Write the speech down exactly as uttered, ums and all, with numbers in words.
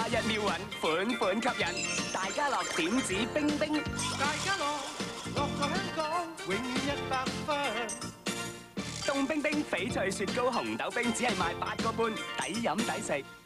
夏日妙韻，款款吸引。大家樂點指冰冰， 大家樂，樂在香港，永遠一百分。 凍冰冰翡翠雪糕紅豆冰只係賣八個半，抵飲抵食。